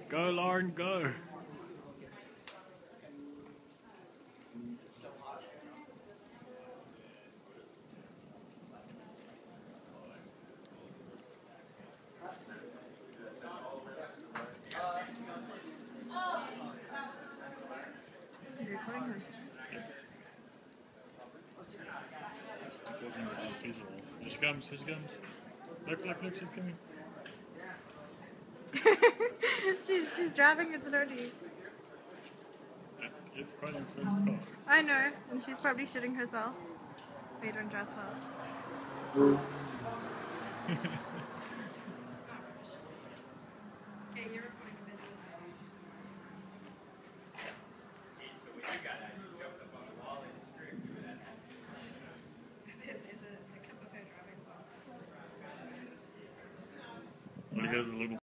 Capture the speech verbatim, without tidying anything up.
Go, Lauren, go. You're recording her. Here she comes, here she comes. Look, look, look, she's coming. she's she's driving it slowly. It's quite an expensive car. I know, and she's probably shitting herself. They don't drive fast. Okay, you're recording a bit. All he goes is a little